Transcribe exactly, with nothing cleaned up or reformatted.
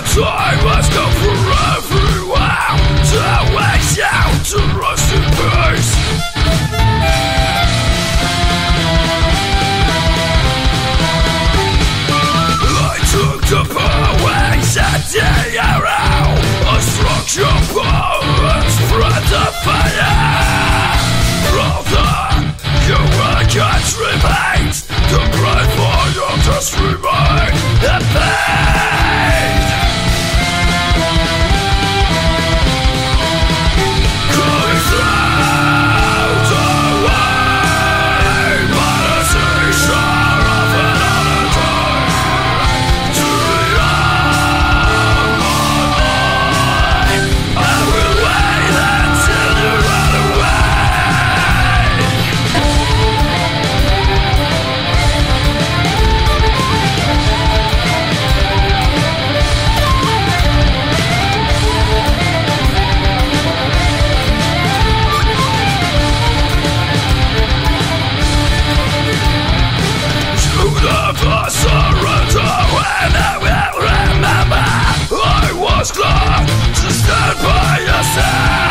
Time has come for everyone to wake out to rest in peace. I took the powers at the arrow. I struck your power and spread the fire. Brother, you will get remains. The blood for your just remain the pain. Coming through the way, but I see shore of another day. To the young online, I will wait until you run away. Never surrender when I will remember I was glad to stand by your side.